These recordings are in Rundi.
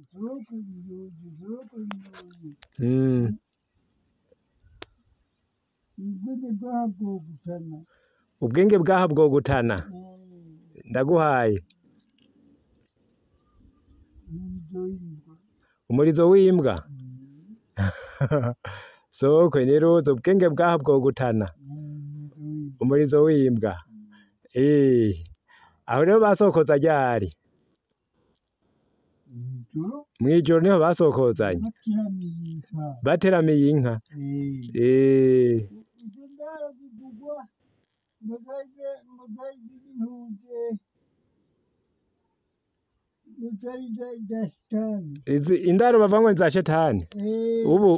ubwenge bwaha bwogutana ndaguhaye umurizo w'imbwa sokwe niruzi ubwenge bwaha bwogutana umurizo w'imbwa aho rero basokoza ryari mwijoro niho basokozanye bateramiye inka izi indaro bavangwa za shetani ubu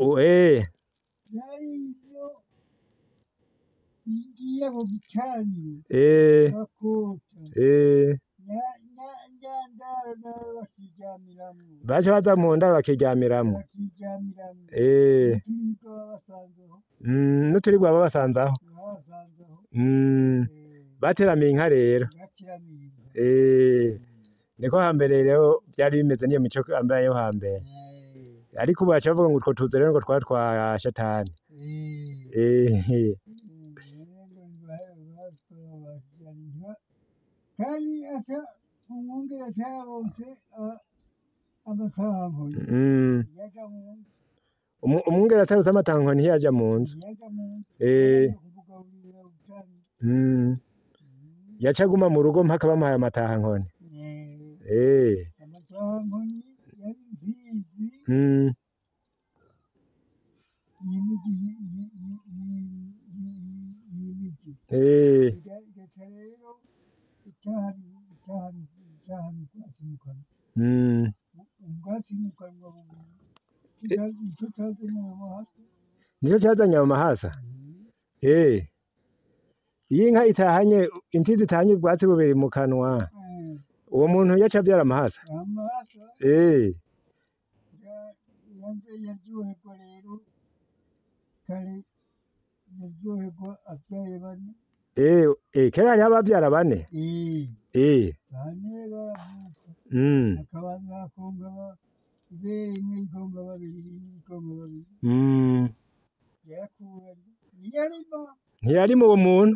baje baza mu ndaro bakiryamiramwo n'uturibwa babasanzaho bateramiye inka rero niko hambere rero byari bimeze niyo mico ambaye yo hambere ariko ubu baca bavuga ngo utwo tuzi rero ngo twari twa shetani kandi ata umwungere ataronse amatango umwungere ataronse amatango ntiyaja mu nzu yaca aguma mu rugo mpaka bamuhaye amatahankoni amatahankoni yari mfizi nico cyazanye mu mahasa iyo inka itahanye imfizi itahanye ubwatsi bubiri mu kanwa uwo muntu yaca avyara amahasa yaryoherwa rero kare yaryoherwa avyaye bane kera hariho abavyara bane bane baravuka akabanza akonga ibere rimwe ikonga babiri yarakuranye ntiyarima uwo muntu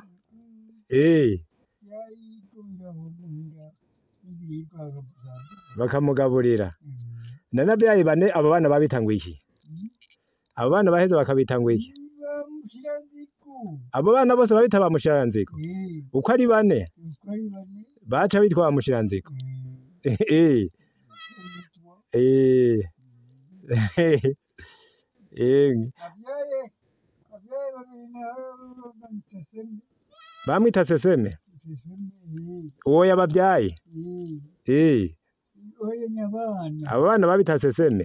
bakamugaburira nanavyaye bane abo bana babitanguye iki abo bana baheze bakabitangwa iki abo bana bose babita ba Mushiranzigo uko ari bane baca bitwa ba Mushiranzigo bamwita Seseme uwo yabavyaye abo bana babita Seseme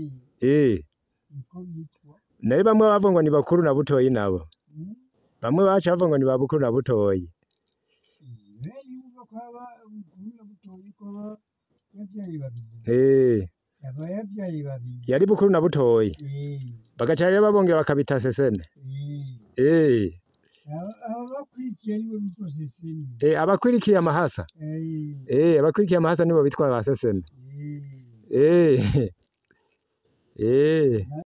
nari bamwe bavuga ngo ni bakuru na butoyi nabo bamwe baca bavuga ngo ni ba bukuru na butoyi yari bukuru na butoyi bagaca rero babongera bakabita Seseme abakurikiye amahasa abakurikiye amahasa nibo bitwa ba Seseme